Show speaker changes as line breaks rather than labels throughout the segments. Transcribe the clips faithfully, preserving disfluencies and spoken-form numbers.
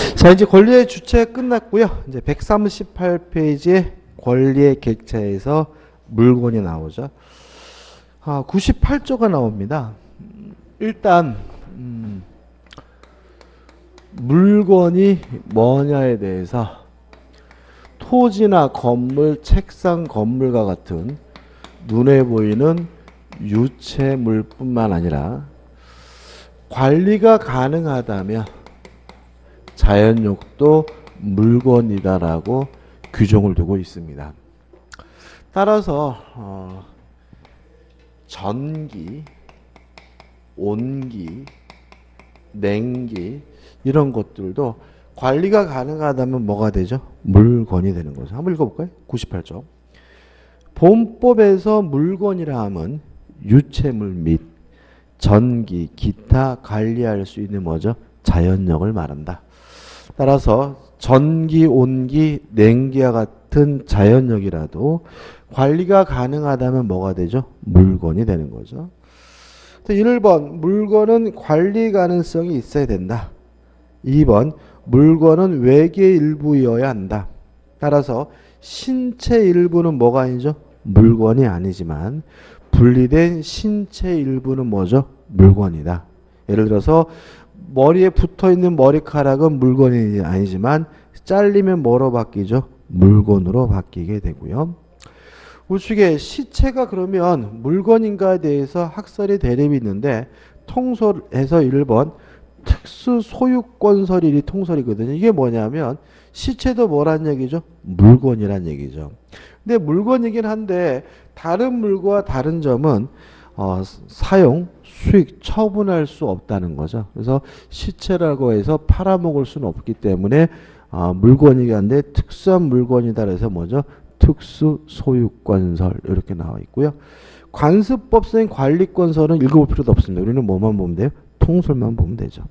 자, 이제 권리의 주체 끝났고요. 이제 백삼십팔 페이지에 권리의 객체에서 물건이 나오죠. 아, 구십팔 조가 나옵니다. 일단 음, 물건이 뭐냐에 대해서 토지나 건물, 책상, 건물과 같은 눈에 보이는 유체물뿐만 아니라 관리가 가능하다면 자연욕도 물건이다라고 규정을 두고 있습니다. 따라서 어, 전기, 온기, 냉기 이런 것들도 관리가 가능하다면 뭐가 되죠? 물건이 되는 거죠. 한번 읽어볼까요? 구십팔 조. 본법에서 물건이라 함은 유체물 및 전기, 기타 관리할 수 있는 뭐죠? 자연력을 말한다. 따라서 전기, 온기, 냉기와 같은 자연력이라도 관리가 가능하다면 뭐가 되죠? 물건이 되는 거죠. 일 번 물건은 관리 가능성이 있어야 된다. 이 번 물건은 외계 일부이어야 한다. 따라서 신체 일부는 뭐가 아니죠? 물건이 아니지만 분리된 신체 일부는 뭐죠? 물건이다. 예를 들어서 머리에 붙어있는 머리카락은 물건이 아니지만 잘리면 뭐로 바뀌죠? 물건으로 바뀌게 되고요. 우측에 시체가 그러면 물건인가에 대해서 학설이 대립이 있는데 통설에서 일 번 특수 소유권설이 통설이거든요. 이게 뭐냐면 시체도 뭐란 얘기죠? 물건이란 얘기죠. 근데 물건이긴 한데 다른 물건과 다른 점은 어, 사용, 수익, 처분할 수 없다는 거죠. 그래서 시체라고 해서 팔아먹을 수는 없기 때문에 어, 물건이긴 한데 특수한 물건이다 그래서 뭐죠? 특수 소유권설 이렇게 나와 있고요. 관습법상 관리권설은 읽어볼 필요도 없습니다. 우리는 뭐만 보면 돼요? 통설만 보면 되죠.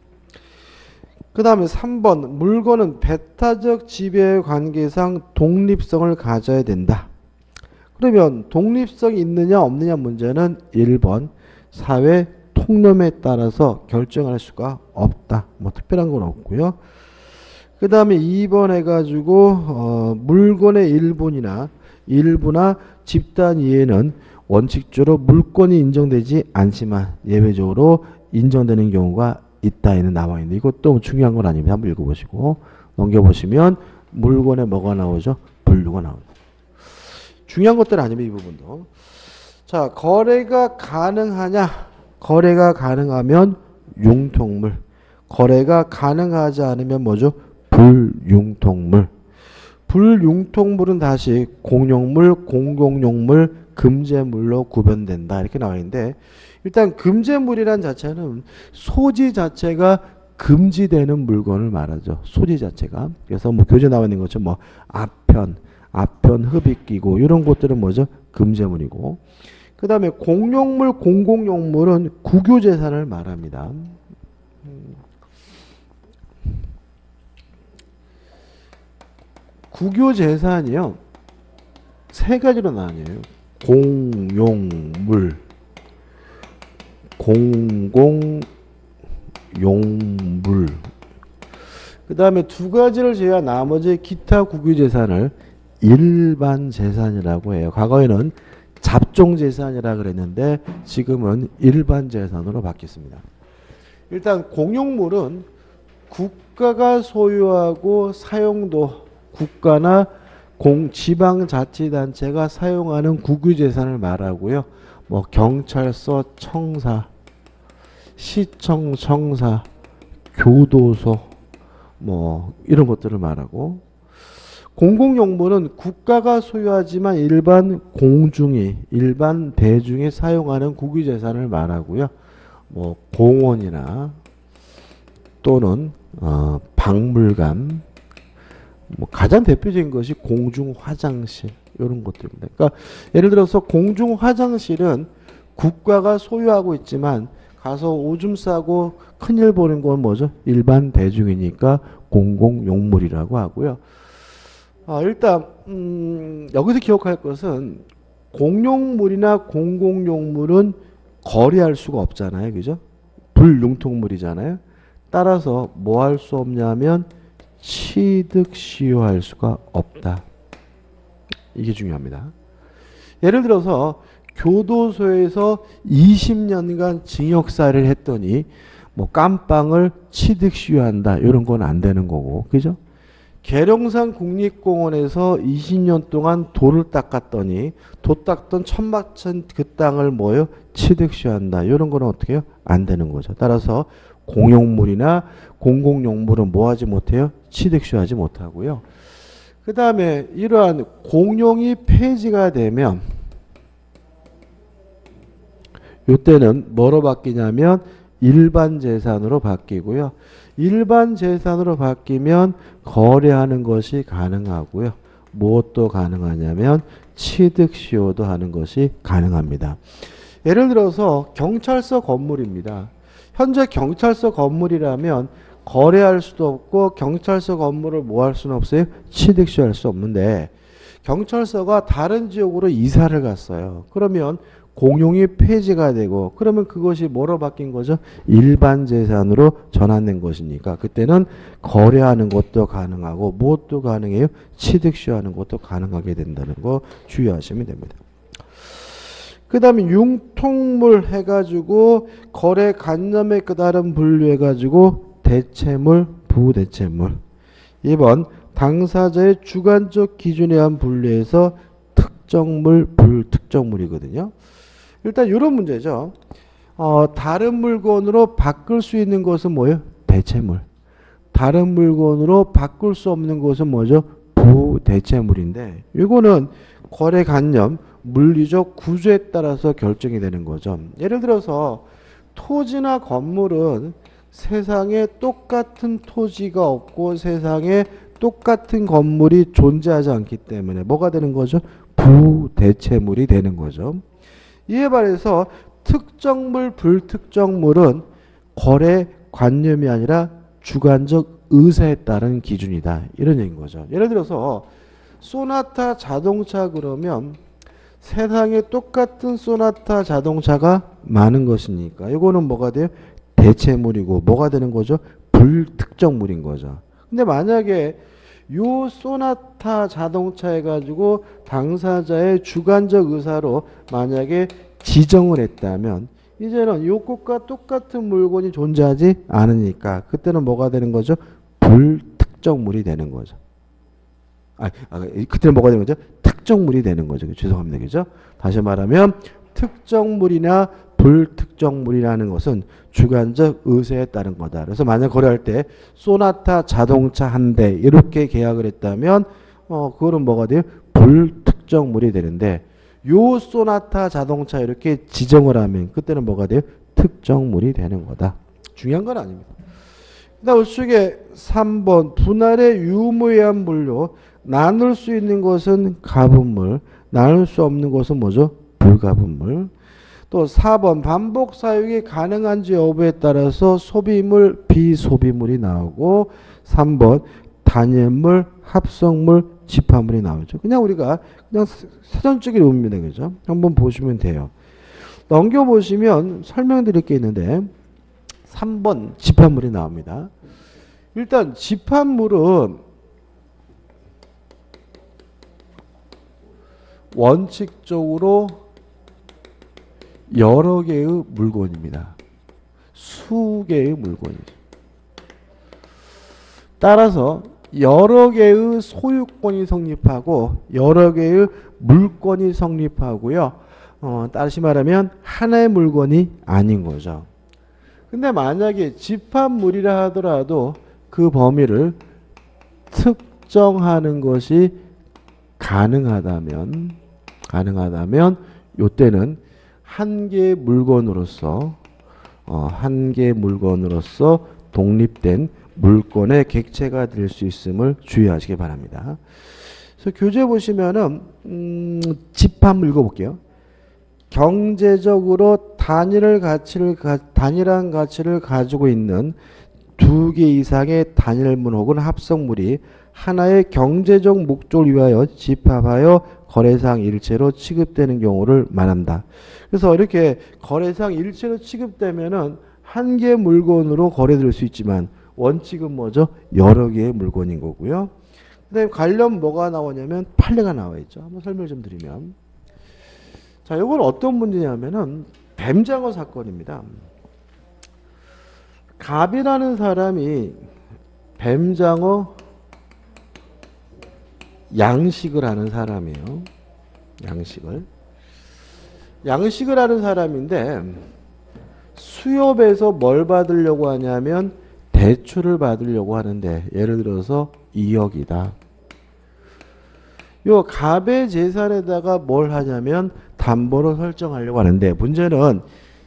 그 다음에 삼 번 물건은 배타적 지배의 관계상 독립성을 가져야 된다. 그러면 독립성이 있느냐 없느냐 문제는 일 번 사회 통념에 따라서 결정할 수가 없다. 뭐 특별한 건 없고요. 그 다음에 이 번 해가지고 어, 물건의 일부나 일부나 집단 이해는 원칙적으로 물건이 인정되지 않지만 예외적으로 인정되는 경우가 있다에는 나와 있는데 이것도 중요한 건 아닙니다. 한번 읽어보시고 넘겨보시면 물건에 뭐가 나오죠? 분류가 나오죠. 중요한 것들 아니면 이 부분도. 자, 거래가 가능하냐? 거래가 가능하면 융통물. 거래가 가능하지 않으면 뭐죠? 불융통물. 불융통물은 다시 공용물, 공공용물, 금제물로 구분된다. 이렇게 나와 있는데 일단 금제물이란 자체는 소지 자체가 금지되는 물건을 말하죠. 소지 자체가. 그래서 뭐 교재 나와 있는 것처럼 뭐 아편, 아편 흡입기구 이런 것들은 뭐죠? 금제물이고. 그 다음에 공용물, 공공용물은 국유재산을 말합니다. 국유재산이요. 세 가지로 나뉘어요. 공용물, 공공용물. 그 다음에 두 가지를 제외한 나머지 기타 국유재산을 일반재산이라고 해요. 과거에는 잡종재산이라 그랬는데 지금은 일반재산으로 바뀌었습니다. 일단 공용물은 국가가 소유하고 사용도 국가나 공, 지방자치단체가 사용하는 국유재산을 말하고요. 뭐 경찰서, 청사, 시청, 청사, 교도소 뭐 이런 것들을 말하고 공공용물은 국가가 소유하지만 일반 공중이, 일반 대중이 사용하는 국유재산을 말하고요. 뭐 공원이나 또는 어, 박물관 뭐 가장 대표적인 것이 공중 화장실 이런 것들입니다. 그러니까 예를 들어서 공중 화장실은 국가가 소유하고 있지만 가서 오줌 싸고 큰일 보는 건 뭐죠? 일반 대중이니까 공공용물이라고 하고요. 아, 일단 음, 여기서 기억할 것은 공용물이나 공공용물은 거래할 수가 없잖아요. 그죠? 불융통물이잖아요. 따라서 뭐 할 수 없냐면 취득 시효할 수가 없다. 이게 중요합니다. 예를 들어서 교도소에서 이십 년간 징역살이를 했더니 뭐 깜빵을 취득 시효한다. 이런 건 안 되는 거고. 그죠? 계룡산 국립공원에서 이십 년 동안 돌을 닦았더니 도 닦던 천막천 그 땅을 뭐요? 취득 시효한다. 이런 거는 어떻게 해요? 안 되는 거죠. 따라서 공용물이나 공공용물은 뭐 하지 못해요? 취득 시효하지 못하고요. 그 다음에 이러한 공용이 폐지가 되면 이때는 뭐로 바뀌냐면 일반 재산으로 바뀌고요. 일반 재산으로 바뀌면 거래하는 것이 가능하고요. 무엇도 가능하냐면 취득 시효도 하는 것이 가능합니다. 예를 들어서 경찰서 건물입니다. 현재 경찰서 건물이라면 거래할 수도 없고 경찰서 건물을 뭐 할 수는 없어요? 취득 시효할 수 없는데 경찰서가 다른 지역으로 이사를 갔어요. 그러면 공용이 폐지가 되고 그러면 그것이 뭐로 바뀐 거죠? 일반 재산으로 전환된 것이니까 그때는 거래하는 것도 가능하고 무엇도 가능해요? 취득 시효하는 것도 가능하게 된다는 거 주의하시면 됩니다. 그 다음에 융통물 해가지고 거래 관념에 따른 분류해가지고 대체물, 부대체물. 이 번 당사자의 주관적 기준에 의한 분류해서 특정물, 불특정물이거든요. 일단 이런 문제죠. 어, 다른 물건으로 바꿀 수 있는 것은 뭐예요? 대체물. 다른 물건으로 바꿀 수 없는 것은 뭐죠? 부대체물인데 이거는 거래관념, 물리적 구조에 따라서 결정이 되는 거죠. 예를 들어서 토지나 건물은 세상에 똑같은 토지가 없고 세상에 똑같은 건물이 존재하지 않기 때문에 뭐가 되는 거죠? 부대체물이 되는 거죠. 이에 반해서 특정물, 불특정물은 거래 관념이 아니라 주관적 의사에 따른 기준이다. 이런 얘기인 거죠. 예를 들어서 소나타 자동차 그러면 세상에 똑같은 소나타 자동차가 많은 것이니까 이거는 뭐가 돼요? 대체물이고 뭐가 되는 거죠? 불특정물인 거죠. 근데 만약에 요 소나타 자동차 해가지고 당사자의 주관적 의사로 만약에 지정을 했다면 이제는 요 것과 똑같은 물건이 존재하지 않으니까 그때는 뭐가 되는 거죠? 불특정물이 되는 거죠. 아, 아 그때는 뭐가 되는 거죠? 특정물이 되는 거죠. 죄송합니다. 그죠? 다시 말하면 특정물이나 불특정물이라는 것은 주관적 의사에 따른 거다. 그래서 만약 거래할 때 소나타 자동차 한 대 이렇게 계약을 했다면 어 그거는 뭐가 돼요? 불특정물이 되는데 요 소나타 자동차 이렇게 지정을 하면 그때는 뭐가 돼요? 특정물이 되는 거다. 중요한 건 아닙니다. 그다음 우측에 삼 번 분할의 유무에 의한 분류. 나눌 수 있는 것은 가분물, 나눌 수 없는 것은 뭐죠? 불가분물. 또 사 번 반복 사용이 가능한지 여부에 따라서 소비물, 비소비물이 나오고 삼 번 단일물, 합성물, 집합물이 나오죠. 그냥 우리가 그냥 사전적인 의미입니다. 그죠? 한번 보시면 돼요. 넘겨보시면 설명드릴 게 있는데 삼 번 집합물이 나옵니다. 일단 집합물은 원칙적으로 여러 개의 물건입니다. 수개의 물건이죠. 따라서 여러 개의 소유권이 성립하고 여러 개의 물건이 성립하고요. 어, 다시 말하면 하나의 물건이 아닌 거죠. 근데 만약에 집합물이라 하더라도 그 범위를 특정하는 것이 가능하다면 가능하다면 요때는 한 개의 물건으로서 어, 한 개의 물건으로서 독립된 물건의 객체가 될 수 있음을 주의하시기 바랍니다. 그래서 교재 보시면은 음, 집합물 읽어볼게요. 경제적으로 단일 가치를 단일한 가치를 가지고 있는 두 개 이상의 단일물 혹은 합성물이 하나의 경제적 목적을 위하여 집합하여 거래상 일체로 취급되는 경우를 말한다. 그래서 이렇게 거래상 일체로 취급되면은 한 개의 물건으로 거래될 수 있지만 원칙은 뭐죠? 여러 개의 물건인 거고요. 그다음에 관련 뭐가 나오냐면 판례가 나와 있죠. 한번 설명을 좀 드리면, 자, 이건 어떤 문제냐면은 뱀장어 사건입니다. 갑이라는 사람이 뱀장어 양식을 하는 사람이에요. 양식을. 양식을 하는 사람인데 수협에서 뭘 받으려고 하냐면 대출을 받으려고 하는데, 예를 들어서 이억이다. 요 갑의 재산에다가 뭘 하냐면 담보를 설정하려고 하는데, 문제는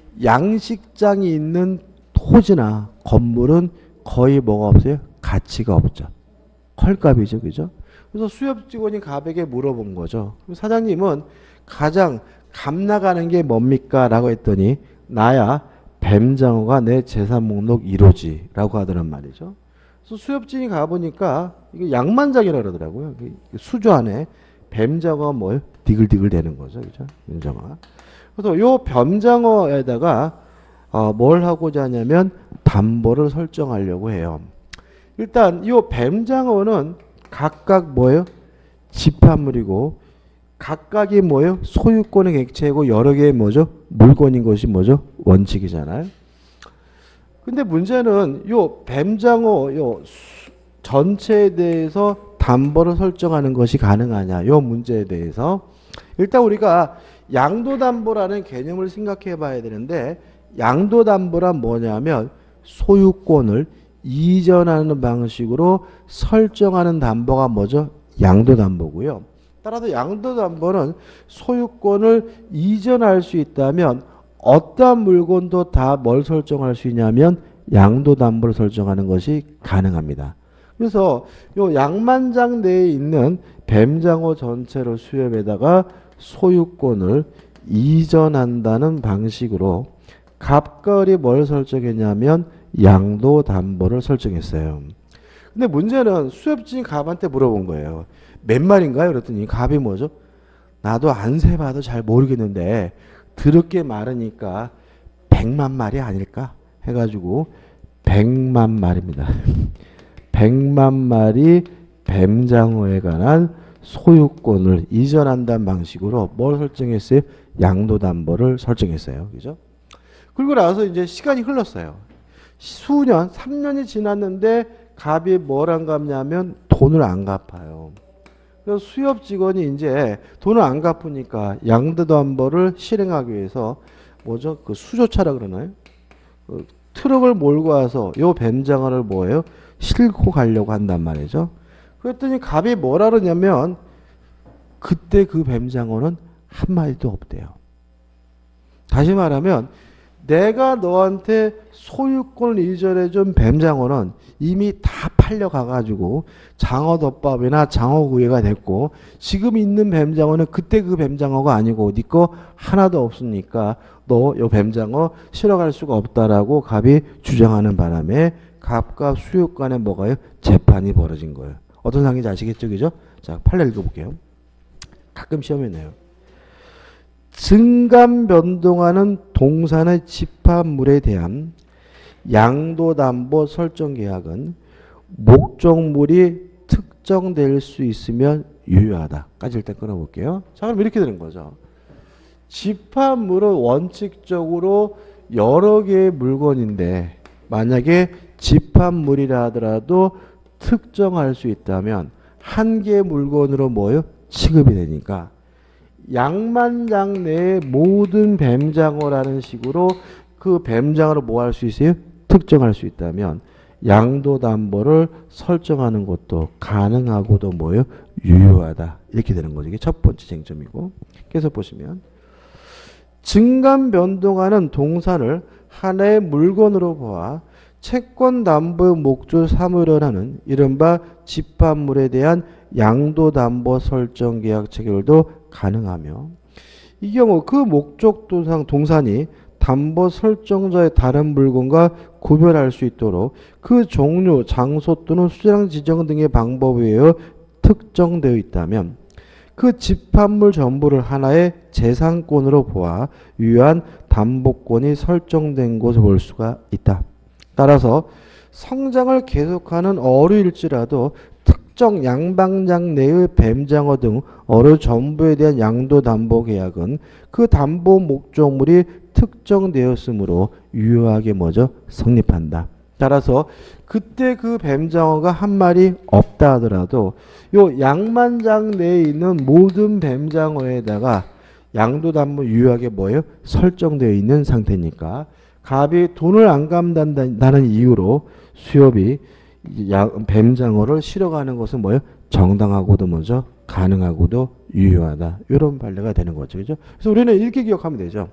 양식장이 있는 토지나 건물은 거의 뭐가 없어요? 가치가 없죠. 헐값이죠. 그죠? 그래서 수협 직원이 갑에게 물어본 거죠. 사장님은 가장 값 나가는 게 뭡니까? 라고 했더니, 나야 뱀장어가 내 재산 목록 일 호지 라고 하더란 말이죠. 그래서 수협진이 가보니까 이게 양만장이라고 그러더라고요. 수조 안에 뱀장어가 뭐예요? 디글디글 되는 거죠. 그죠? 뱀장어가. 그래서 요 뱀장어에다가 어, 뭘 하고자 하냐면 담보를 설정하려고 해요. 일단 요 뱀장어는 각각 뭐예요? 집합물이고, 각각이 뭐예요? 소유권의 객체고 여러 개의 뭐죠? 물건인 것이 뭐죠? 원칙이잖아요. 근데 문제는 요 뱀장어 요 전체에 대해서 담보를 설정하는 것이 가능하냐? 요 문제에 대해서 일단 우리가 양도담보라는 개념을 생각해 봐야 되는데, 양도담보란 뭐냐면 소유권을 이전하는 방식으로 설정하는 담보가 뭐죠? 양도담보고요. 따라서 양도담보는 소유권을 이전할 수 있다면 어떠한 물건도 다 뭘 설정할 수 있냐면 양도담보를 설정하는 것이 가능합니다. 그래서 요 양만장 내에 있는 뱀장어 전체로 수협에다가 소유권을 이전한다는 방식으로 갑과 을이 뭘 설정했냐면 양도담보를 설정했어요. 근데 문제는 수협진이 갑한테 물어본 거예요. 몇 마리인가요? 그랬더니 갑이 뭐죠? 나도 안 세봐도 잘 모르겠는데 드럽게 많으니까 백만 마리 아닐까? 해가지고 백만 마리입니다. 백만 마리 뱀장어에 관한 소유권을 이전한다는 방식으로 뭘 설정했어요? 양도담보를 설정했어요. 그죠? 그리고 나서 이제 시간이 흘렀어요. 수년, 삼 년이 지났는데 갑이 뭘 안 갚냐면 돈을 안 갚아요. 그래서 수협 직원이 이제 돈을 안 갚으니까 양도담보를 실행하기 위해서 뭐죠? 그 수조차라 그러나요? 그 트럭을 몰고 와서 요 뱀장어를 뭐예요? 싣고 가려고 한단 말이죠. 그랬더니 갑이 뭐라 그러냐면 그때 그 뱀장어는 한 마리도 없대요. 다시 말하면 내가 너한테 소유권을 이전해준 뱀장어는 이미 다 팔려가가지고 장어덮밥이나 장어구이가 됐고, 지금 있는 뱀장어는 그때 그 뱀장어가 아니고 네 거 하나도 없으니까 너 요 뱀장어 실어갈 수가 없다라고 갑이 주장하는 바람에 갑과 수협 간에 뭐가요? 재판이 벌어진 거예요. 어떤 상황인지 아시겠죠? 그죠? 자, 판례 읽어볼게요. 가끔 시험에 내요. 증감 변동하는 동산의 집합물에 대한 양도담보 설정 계약은 목적물이 특정될 수 있으면 유효하다. 까지 일단 끊어볼게요. 자, 그럼 이렇게 되는 거죠. 집합물은 원칙적으로 여러 개의 물건인데 만약에 집합물이라 하더라도 특정할 수 있다면 한 개의 물건으로 뭐예요? 취급이 되니까 양만장 내의 모든 뱀장어라는 식으로 그 뱀장어를 뭐 할 수 있어요? 특정할 수 있다면 양도담보를 설정하는 것도 가능하고도 뭐예요? 유효하다. 이렇게 되는 거죠. 이게 첫 번째 쟁점이고. 계속 보시면 증감 변동하는 동산을 하나의 물건으로 보아 채권담보의 목적을 삼으려 하는 이른바 집합물에 대한 양도담보 설정 계약 체결도 가능하며, 이 경우 그 목적 도상 동산이 담보 설정자의 다른 물건과 구별할 수 있도록 그 종류, 장소 또는 수량 지정 등의 방법에 의해 특정되어 있다면 그 집합물 전부를 하나의 재산권으로 보아 유효한 담보권이 설정된 것을 볼 수가 있다. 따라서 성장을 계속하는 어류일지라도 특정 양방장 내의 뱀장어 등 어류 전부에 대한 양도 담보 계약은 그 담보 목적물이 특정되었으므로 유효하게 뭐죠? 성립한다. 따라서 그때 그 뱀장어가 한 마리 없다 하더라도 요 양만장 내에 있는 모든 뱀장어에다가 양도 담보 유효하게 뭐예요? 설정되어 있는 상태니까 갑이 돈을 안 갚는다는 이유로 수협이 뱀장어를 실어가는 것은 뭐예요? 정당하고도 뭐죠? 가능하고도 유효하다. 이런 판례가 되는 거죠. 그죠? 그래서 우리는 이렇게 기억하면 되죠.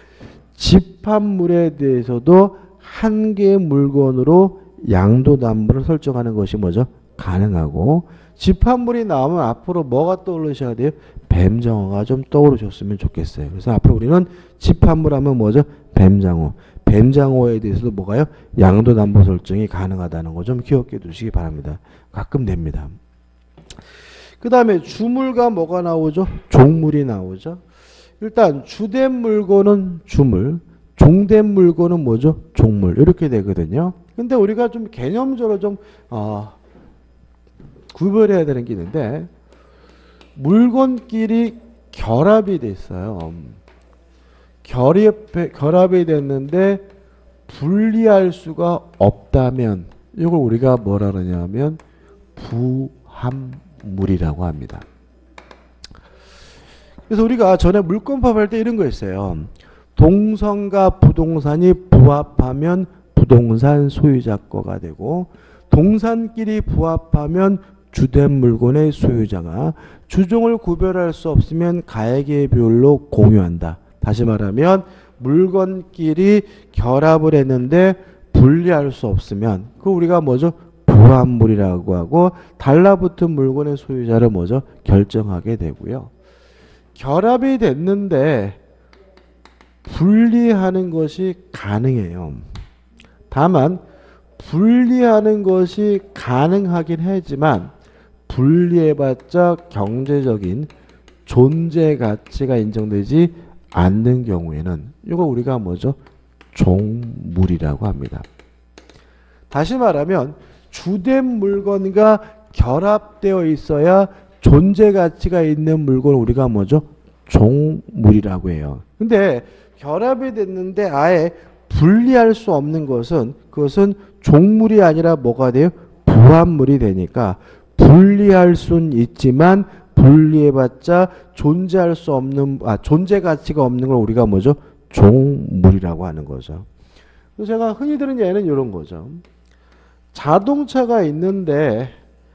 집합물에 대해서도 한 개의 물건으로 양도 담보를 설정하는 것이 뭐죠? 가능하고 집합물이 나오면 앞으로 뭐가 떠오르셔야 돼요? 뱀장어가 좀 떠오르셨으면 좋겠어요. 그래서 앞으로 우리는 집합물 하면 뭐죠? 뱀장어. 뱀장어에 대해서도 뭐가요? 양도 담보 설정이 가능하다는 거 좀 기억해 두시기 바랍니다. 가끔 됩니다. 그 다음에 주물과 뭐가 나오죠? 종물이 나오죠. 일단 주된 물건은 주물, 종된 물건은 뭐죠? 종물. 이렇게 되거든요. 근데 우리가 좀 개념적으로 좀 어, 구별해야 되는 게 있는데 물건끼리 결합이 돼 있어요. 결합, 결합이 됐는데 분리할 수가 없다면 이걸 우리가 뭐라 그러냐면 부합물이라고 합니다. 그래서 우리가 전에 물권법 할 때 이런 거 있어요. 동선과 부동산이 부합하면 부동산 소유자 거가 되고 동산끼리 부합하면 주된 물건의 소유자가 주종을 구별할 수 없으면 가액의 비율로 공유한다. 다시 말하면 물건끼리 결합을 했는데 분리할 수 없으면 그 우리가 뭐죠? 부합물이라고 하고 달라붙은 물건의 소유자를 뭐죠? 결정하게 되고요. 결합이 됐는데 분리하는 것이 가능해요. 다만 분리하는 것이 가능하긴 하지만 분리해봤자 경제적인 존재 가치가 인정되지 않는 경우에는 이거 우리가 뭐죠? 종물이라고 합니다. 다시 말하면 주된 물건과 결합되어 있어야 존재 가치가 있는 물건을 우리가 뭐죠? 종물이라고 해요. 근데 결합이 됐는데 아예 분리할 수 없는 것은 그것은 종물이 아니라 뭐가 돼요? 부합물이 되니까 분리할 수는 있지만 분리해봤자 존재할 수 없는 아 존재 가치가 없는 걸 우리가 뭐죠? 종물이라고 하는 거죠. 그래서 제가 흔히 드는 예는 이런 거죠. 자동차가 있는데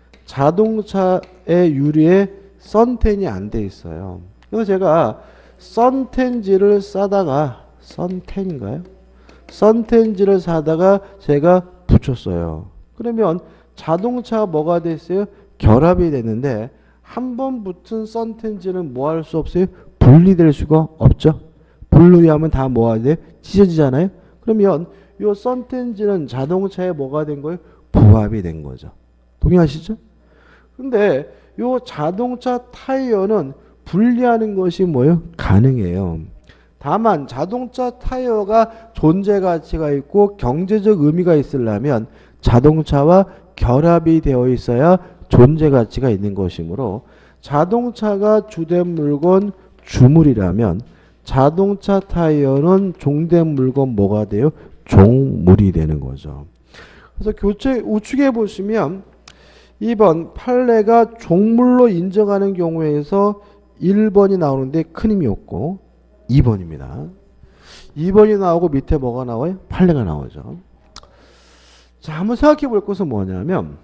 자동차의 유리에 선텐이 안 돼 있어요. 그래서 제가 선텐지를 싸다가 선텐인가요? 선텐지를 사다가 제가 붙였어요. 그러면 자동차가 뭐가 됐어요? 결합이 됐는데 한 번 붙은 선텐지는 뭐 할 수 없어요? 분리될 수가 없죠. 분리하면 다 뭐가 돼? 찢어지잖아요. 그러면 이 선텐지는 자동차에 뭐가 된 거예요? 부합이 된 거죠. 동의하시죠? 근데 이 자동차 타이어는 분리하는 것이 뭐예요? 가능해요. 다만 자동차 타이어가 존재 가치가 있고 경제적 의미가 있으려면 자동차와 결합이 되어 있어야 존재 가치가 있는 것이므로 자동차가 주된 물건 주물이라면 자동차 타이어는 종된 물건 뭐가 돼요? 종물이 되는 거죠. 그래서 교재 우측에 보시면 이 번 판례가 종물로 인정하는 경우에서 일 번이 나오는데 큰 힘이 없고 이 번입니다. 이 번이 나오고 밑에 뭐가 나와요? 판례가 나오죠. 자, 한번 생각해 볼 것은 뭐냐면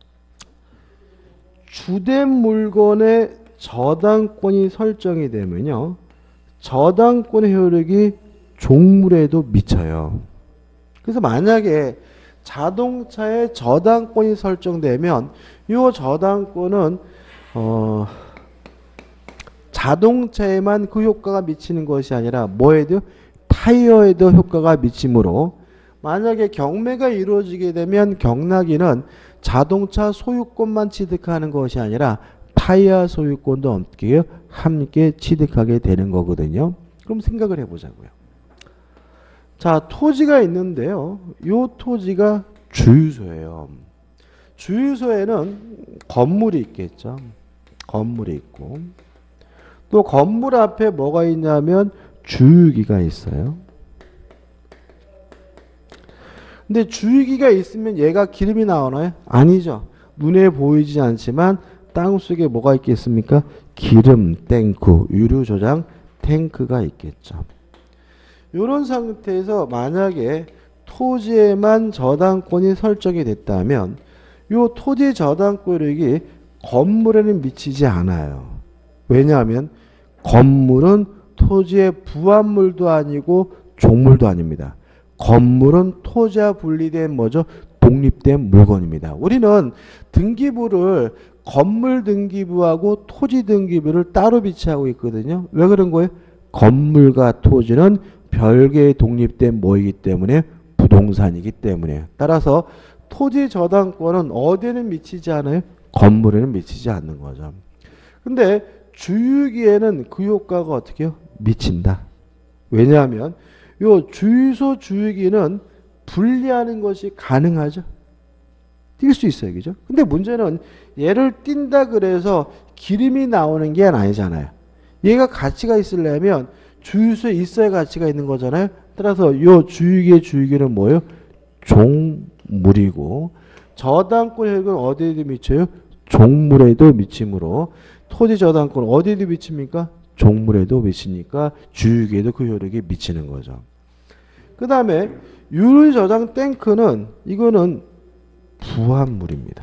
주된 물건의 저당권이 설정이 되면요. 저당권의 효력이 종물에도 미쳐요. 그래서 만약에 자동차에 저당권이 설정되면 이 저당권은 어 자동차에만 그 효과가 미치는 것이 아니라 뭐에도 타이어에도 효과가 미치므로 만약에 경매가 이루어지게 되면 경락인은 자동차 소유권만 취득하는 것이 아니라 타이어 소유권도 함께, 함께 취득하게 되는 거거든요. 그럼 생각을 해보자고요. 자, 토지가 있는데요. 이 토지가 주유소예요. 주유소에는 건물이 있겠죠. 건물이 있고 또 건물 앞에 뭐가 있냐면 주유기가 있어요. 근데 주유기가 있으면 얘가 기름이 나오나요? 아니죠. 눈에 보이지 않지만 땅속에 뭐가 있겠습니까? 기름 탱크, 유류 저장 탱크가 있겠죠. 이런 상태에서 만약에 토지에만 저당권이 설정이 됐다면 이 토지 저당권이 건물에는 미치지 않아요. 왜냐하면 건물은 토지의 부합물도 아니고 종물도 아닙니다. 건물은 토지와 분리된 뭐죠? 독립된 물건입니다. 우리는 등기부를 건물 등기부하고 토지 등기부를 따로 비치하고 있거든요. 왜 그런 거예요? 건물과 토지는 별개의 독립된 뭐이기 때문에 부동산이기 때문에 따라서 토지 저당권은 어디에는 미치지 않아요? 건물에는 미치지 않는 거죠. 근데 주유기에는 그 효과가 어떻게 해요? 미친다. 왜냐하면 요 주유소 주유기는 분리하는 것이 가능하죠. 뛸 수 있어요. 그죠? 근데 문제는 얘를 띈다 그래서 기름이 나오는 게 아니잖아요. 얘가 가치가 있으려면 주유소에 있어야 가치가 있는 거잖아요. 따라서 요 주유기의 주유기는 뭐예요? 종물이고 저당권 혜택은 어디에도 미쳐요? 종물에도 미치므로 토지 저당권 어디에도 미칩니까? 종물에도 미치니까 주유기에도 그 효력이 미치는 거죠. 그 다음에 유류 저장 탱크는 이거는 부합물입니다.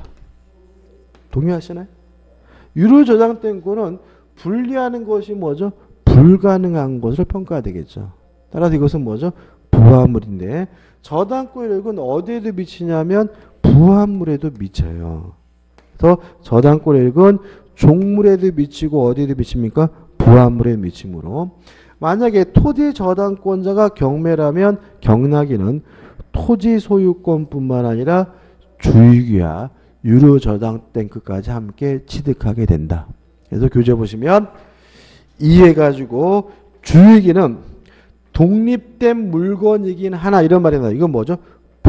동의하시나요? 유류 저장 탱크는 분리하는 것이 뭐죠? 불가능한 것으로 평가되겠죠. 따라서 이것은 뭐죠? 부합물인데 저당권 효력은 어디에도 미치냐면 부합물에도 미쳐요. 그래서 저당권 효력은 종물에도 미치고 어디에도 미칩니까? 부합물에 미치므로 만약에 토지 저당권자가 경매라면 경락인은 토지 소유권뿐만 아니라 주유기와 유료 저당 탱크까지 함께 취득하게 된다. 그래서 교재 보시면 이해 가지고 주유기는 독립된 물건이긴 하나 이런 말이 나와요. 이건 뭐죠?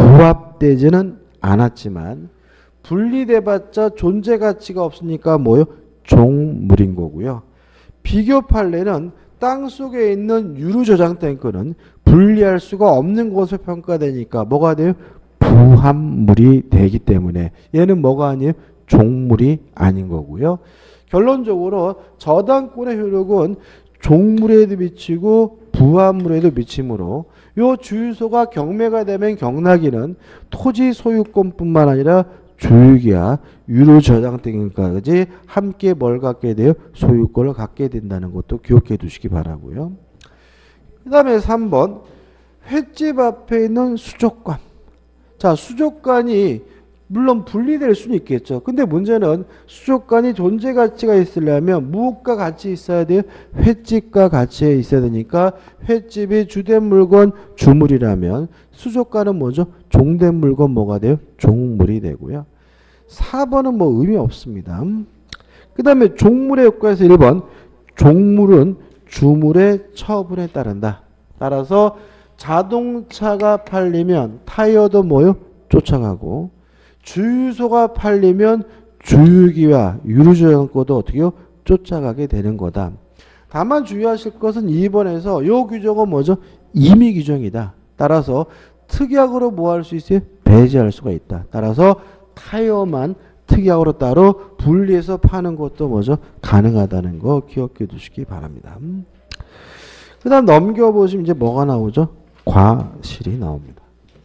부합되지는 않았지만 분리돼봤자 존재 가치가 없으니까 뭐요? 종물인 거고요. 비교 판례는 땅속에 있는 유류 저장 탱크는 분리할 수가 없는 것으로 평가되니까 뭐가 돼요? 부합물이 되기 때문에 얘는 뭐가 아니에요? 종물이 아닌 거고요. 결론적으로 저당권의 효력은 종물에도 미치고 부합물에도 미치므로 요 주유소가 경매가 되면 경락인은 토지 소유권뿐만 아니라 주유기와 유료 저장 탱크까지 함께 뭘 갖게 돼요? 소유권을 갖게 된다는 것도 기억해 두시기 바라고요. 그 다음에 삼 번 횟집 앞에 있는 수족관. 자, 수족관이 물론 분리될 수는 있겠죠. 근데 문제는 수족관이 존재 가치가 있으려면 무엇과 같이 있어야 돼요? 횟집과 같이 있어야 되니까 횟집이 주된 물건 주물이라면 수족관은 뭐죠? 종된 물건 뭐가 돼요? 종물이 되고요. 사 번은 뭐 의미 없습니다. 그 다음에 종물의 효과에서 일 번 종물은 주물의 처분에 따른다. 따라서 자동차가 팔리면 타이어도 뭐요? 쫓아가고 주유소가 팔리면 주유기와 유류저장권도 어떻게 요? 쫓아가게 되는 거다. 다만 주의하실 것은 이 번에서 이 규정은 뭐죠? 임의 규정이다. 따라서 특약으로 뭐 할 수 있어요? 배제할 수가 있다. 따라서 타이어만 특약으로 따로 분리해서 파는 것도 뭐죠? 가능하다는 거 기억해 두시기 바랍니다. 그 다음 넘겨보시면 이제 뭐가 나오죠? 과실이 나옵니다.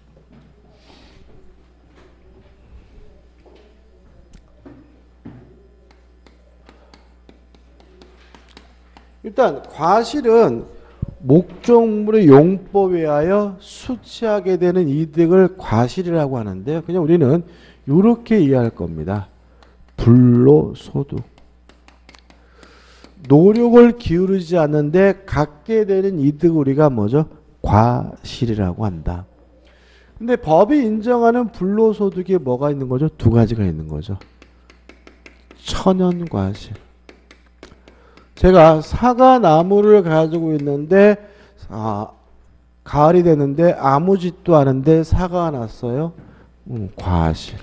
일단 과실은 목적물의 용법에 하여 수취하게 되는 이득을 과실이라고 하는데요. 그냥 우리는 이렇게 이해할 겁니다. 불로소득. 노력을 기울이지 않는데 갖게 되는 이득을 우리가 뭐죠? 과실이라고 한다. 근데 법이 인정하는 불로소득에 뭐가 있는 거죠? 두 가지가 있는 거죠. 천연과실. 제가 사과나무를 가지고 있는데 아, 가을이 됐는데 아무 짓도 않은데 사과가 났어요. 음, 과실.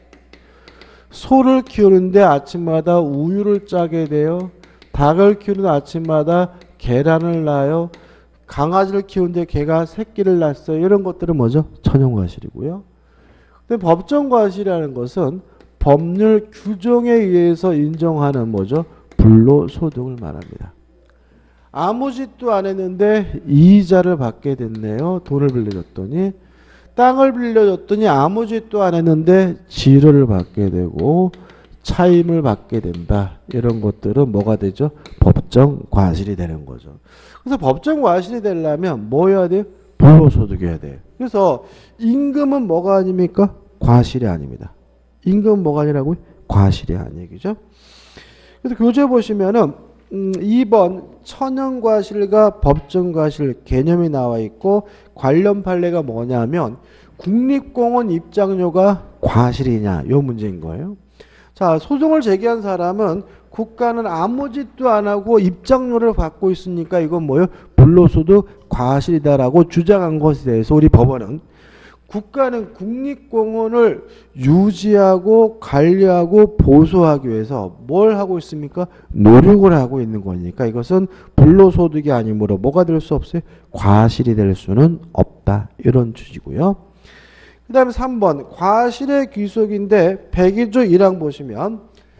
소를 키우는데 아침마다 우유를 짜게 돼요. 닭을 키우는 아침마다 계란을 낳아요. 강아지를 키우는데 개가 새끼를 낳았어요. 이런 것들은 뭐죠? 천연과실이고요. 근데 법정과실이라는 것은 법률 규정에 의해서 인정하는 뭐죠? 불로소득을 말합니다. 아무 짓도 안 했는데 이자를 받게 됐네요. 돈을 빌려줬더니. 땅을 빌려줬더니 아무 짓도 안 했는데 지료를 받게 되고 차임을 받게 된다. 이런 것들은 뭐가 되죠? 법정과실이 되는 거죠. 그래서 법정과실이 되려면 뭐 해야 돼요? 불로소득해야 돼요. 그래서 임금은 뭐가 아닙니까? 과실이 아닙니다. 임금은 뭐가 아니라고요? 과실이 아닌 얘기죠. 그래서 교재 보시면은 음, 이 번 천연과실과 법정과실 개념이 나와 있고 관련 판례가 뭐냐면 국립공원 입장료가 과실이냐 요 문제인 거예요. 자, 소송을 제기한 사람은 국가는 아무 짓도 안 하고 입장료를 받고 있으니까 이건 뭐예요? 불로소득 과실이다라고 주장한 것에 대해서 우리 법원은 국가는 국립공원을 유지하고 관리하고 보수하기 위해서 뭘 하고 있습니까? 노력을 하고 있는 거니까 이것은 불로소득이 아니므로 뭐가 될 수 없어요? 과실이 될 수는 없다. 이런 취지고요. 그 다음에 삼 번 과실의 귀속인데 백이조 일 항 보시면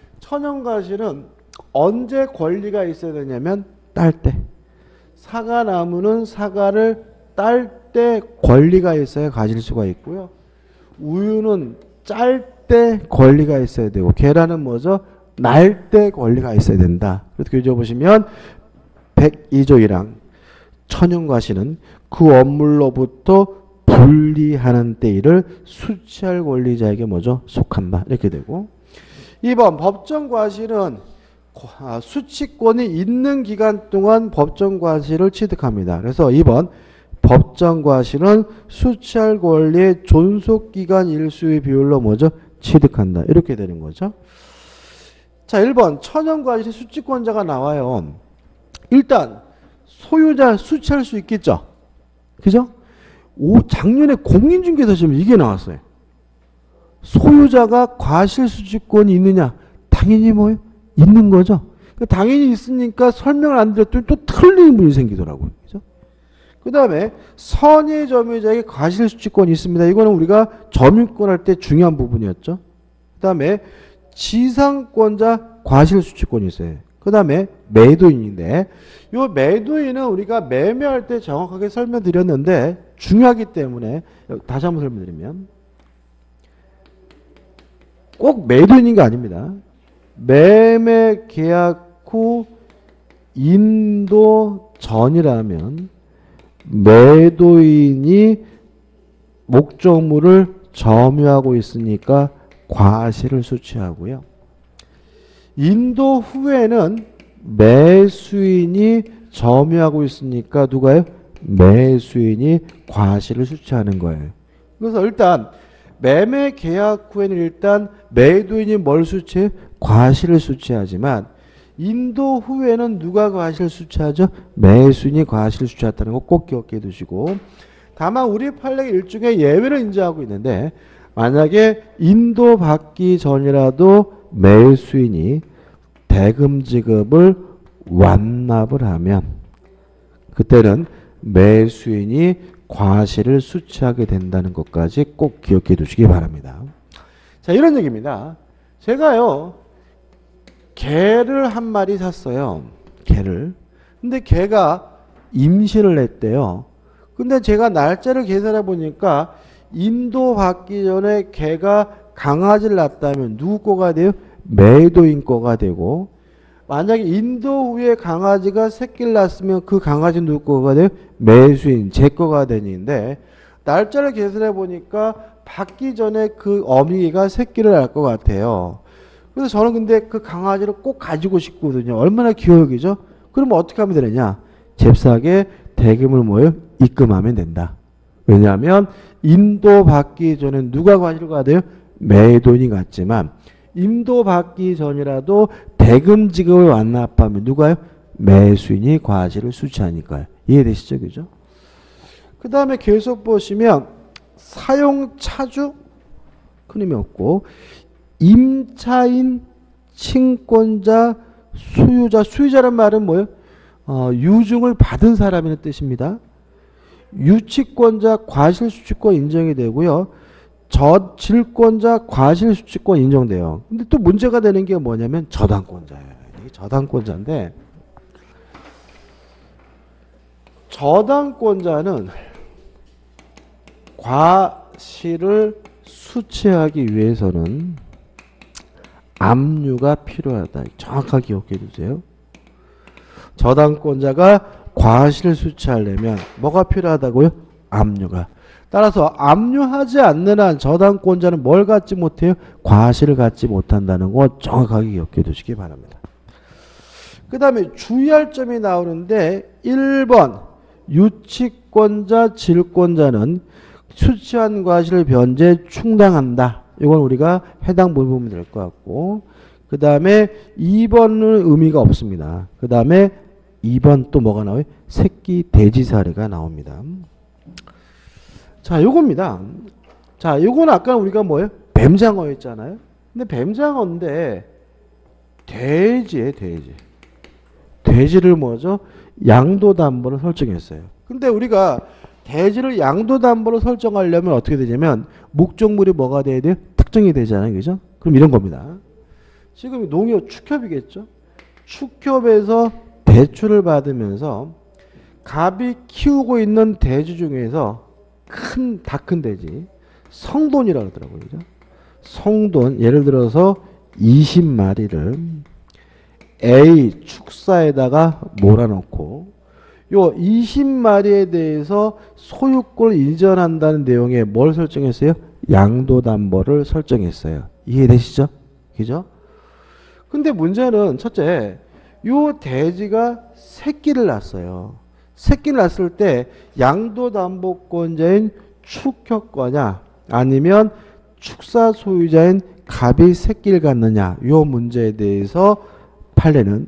천연과실은 언제 권리가 있어야 되냐면 딸 때. 사과나무는 사과를 딸 때 권리가 있어야 가질 수가 있고요. 우유는 짤 때 권리가 있어야 되고 계란은 뭐죠? 날 때 권리가 있어야 된다. 그래서 교재 보시면 백이조 일 항 천연과실은 그 업물로부터 분리하는 때일을 수취할 권리자에게 뭐죠? 속한다. 이렇게 되고 이 번 법정과실은 수취권이 있는 기간 동안 법정과실을 취득합니다. 그래서 이 번 법정과실은 수취할 권리의 존속기간 일수의 비율로 뭐죠? 취득한다. 이렇게 되는 거죠. 자, 일 번 천연과실의 수취권자가 나와요. 일단 소유자 수취할 수 있겠죠? 그죠? 오, 작년에 공인중개사 시험에 이게 나왔어요. 소유자가 과실 수취권이 있느냐? 당연히 뭐예요? 있는 거죠. 당연히 있으니까 설명을 안 드렸더니 또 틀린 분이 생기더라고요. 그죠? 그 다음에 선의 점유자에게 과실 수취권이 있습니다. 이거는 우리가 점유권 할 때 중요한 부분이었죠. 그 다음에 지상권자 과실 수취권이 있어요. 그 다음에 매도인인데 이 매도인은 우리가 매매할 때 정확하게 설명드렸는데 중요하기 때문에 다시 한번 설명드리면 꼭 매도인인 게 아닙니다. 매매 계약 후 인도 전이라면 매도인이 목적물을 점유하고 있으니까 과실을 수취하고요. 인도 후에는 매수인이 점유하고 있으니까 누가요? 매수인이 과실을 수취하는 거예요. 그래서 일단 매매 계약 후에는 일단 매도인이 뭘 수취해? 과실을 수취하지만 인도 후에는 누가 과실을 수취하죠? 매수인이 과실을 수취했다는 거 꼭 기억해 두시고 다만 우리 판례가 일종의 예외를 인정하고 있는데 만약에 인도 받기 전이라도 매수인이 대금 지급을 완납을 하면 그때는 매수인이 과실을 수취하게 된다는 것까지 꼭 기억해 두시기 바랍니다. 자, 이런 얘기입니다. 제가요 개를 한 마리 샀어요. 개를. 근데 개가 임신을 했대요. 근데 제가 날짜를 계산해 보니까 인도 받기 전에 개가 강아지를 낳았다면 누구 거가 돼요? 매도인 거가 되고 만약에 인도 후에 강아지가 새끼를 낳았으면 그 강아지 누구 거가 돼요? 매수인 제 거가 되는데 날짜를 계산해 보니까 받기 전에 그 어미가 새끼를 낳을 것 같아요. 그래서 저는 근데 그 강아지를 꼭 가지고 싶거든요. 얼마나 귀여우기죠? 그러면 어떻게 하면 되느냐? 잽싸게 대금을 뭐예요? 입금하면 된다. 왜냐하면 인도 받기 전에 누가 과실을 가야 돼요? 매도인이 갔지만 인도 받기 전이라도 대금 지급을 완납하면 누가요? 매수인이 과실을 수취하니까요. 이해되시죠? 그죠? 그 다음에 계속 보시면 사용 차주 큰 의미 없고 임차인, 친권자, 수유자. 수유자란 말은 뭐예요? 어, 유증을 받은 사람이라는 뜻입니다. 유치권자, 과실수취권 인정이 되고요. 저질권자, 과실수취권 인정돼요. 근데 또 문제가 되는 게 뭐냐면 저당권자예요. 이게 저당권자인데 저당권자는 과실을 수취하기 위해서는 압류가 필요하다. 정확하게 기억해 두세요. 저당권자가 과실을 수취하려면 뭐가 필요하다고요? 압류가. 따라서 압류하지 않는 한 저당권자는 뭘 갖지 못해요? 과실을 갖지 못한다는 거 정확하게 기억해 두시기 바랍니다. 그 다음에 주의할 점이 나오는데 일 번 유치권자, 질권자는 수취한 과실을 변제 충당한다. 이건 우리가 해당 부분 보면 될 것 같고 그 다음에 이 번은 의미가 없습니다. 그 다음에 이 번 또 뭐가 나와요? 새끼 돼지 사례가 나옵니다. 자, 요겁니다. 자, 요건 아까 우리가 뭐예요? 뱀장어였잖아요. 근데 뱀장어인데 돼지에 돼지. 돼지를 뭐죠? 양도담보를 설정했어요. 근데 우리가 돼지를 양도담보로 설정하려면 어떻게 되냐면 목적물이 뭐가 돼야 돼요? 특정이 되잖아요. 그죠? 그럼 이런 겁니다. 지금 농협 축협이겠죠? 축협에서 대출을 받으면서 갑이 키우고 있는 돼지 중에서 큰, 다 큰 돼지, 성돈이라고 하더라고요. 그죠? 성돈, 예를 들어서 이십 마리를 A 축사에다가 몰아넣고 요 이십 마리에 대해서 소유권을 이전한다는 내용에 뭘 설정했어요? 양도담보를 설정했어요. 이해되시죠? 그죠? 근데 문제는 첫째, 요 돼지가 새끼를 낳았어요. 새끼를 낳았을 때 양도담보권자인 축협과냐 아니면 축사 소유자인 갑이 새끼를 갖느냐 요 문제에 대해서 판례는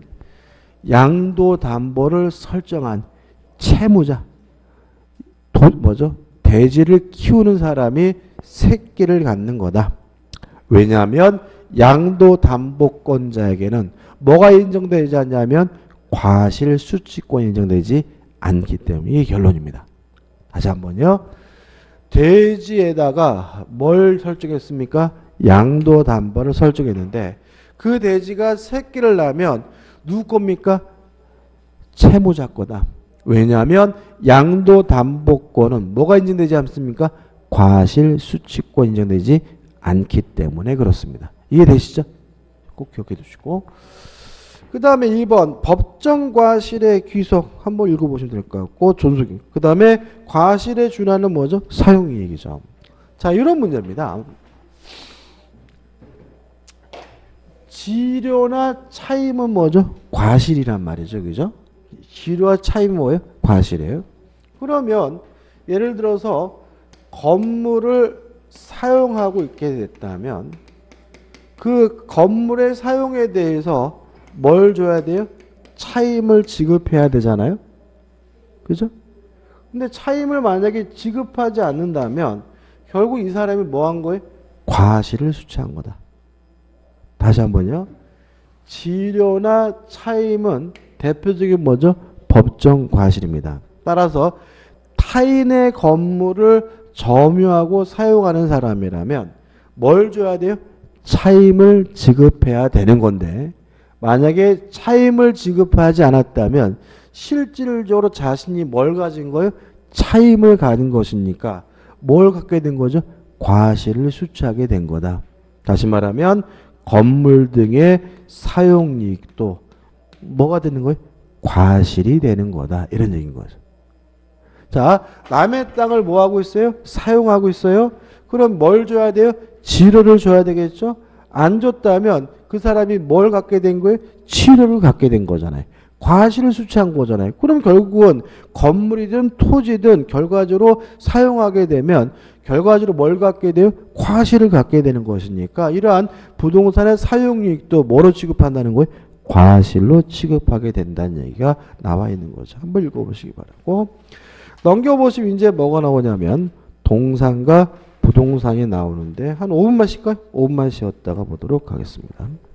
양도담보를 설정한 채무자, 돈 뭐죠? 돼지를 키우는 사람이 새끼를 갖는 거다. 왜냐하면 양도담보권자에게는 뭐가 인정되지 않냐면 과실수취권이 인정되지 않기 때문에 이게 결론입니다. 다시 한번요. 돼지에다가 뭘 설정했습니까? 양도담보를 설정했는데 그 돼지가 새끼를 낳으면 누구 겁니까? 채무자 거다. 왜냐하면 양도담보권은 뭐가 인정되지 않습니까? 과실수취권 인정되지 않기 때문에 그렇습니다. 이해되시죠? 꼭 기억해 두시고 그 다음에 이 번 법정과실의 귀속 한번 읽어보시면 될 것 같고 존속이 그 다음에 과실에 준하는 뭐죠? 사용이익이죠. 자, 이런 문제입니다. 지료나 차임은 뭐죠? 과실이란 말이죠. 그죠? 지료와 차임은 뭐예요? 과실이에요. 그러면 예를 들어서 건물을 사용하고 있게 됐다면 그 건물의 사용에 대해서 뭘 줘야 돼요? 차임을 지급해야 되잖아요. 그죠? 근데 차임을 만약에 지급하지 않는다면 결국 이 사람이 뭐 한 거예요? 과실을 수취한 거다. 다시 한번요. 지료나 차임은 대표적인 뭐죠? 법정 과실입니다. 따라서 타인의 건물을 점유하고 사용하는 사람이라면 뭘 줘야 돼요? 차임을 지급해야 되는 건데 만약에 차임을 지급하지 않았다면 실질적으로 자신이 뭘 가진 거예요? 차임을 가진 것이니까 뭘 갖게 된 거죠? 과실을 수취하게 된 거다. 다시 말하면 건물 등의 사용이익도 뭐가 되는 거예요? 과실이 되는 거다. 이런 얘기인 거죠. 자, 남의 땅을 뭐 하고 있어요? 사용하고 있어요. 그럼 뭘 줘야 돼요? 지료를 줘야 되겠죠? 안 줬다면 그 사람이 뭘 갖게 된 거예요? 치료를 갖게 된 거잖아요. 과실을 수취한 거잖아요. 그럼 결국은 건물이든 토지든 결과적으로 사용하게 되면 결과적으로 뭘 갖게 돼요? 과실을 갖게 되는 것이니까 이러한 부동산의 사용이익도 뭐로 취급한다는 거예요? 과실로 취급하게 된다는 얘기가 나와 있는 거죠. 한번 읽어보시기 바라고 넘겨보시면 이제 뭐가 나오냐면 동산과 부동산이 나오는데 한 오 분만 쉴까요? 오 분만 쉬었다가 보도록 하겠습니다.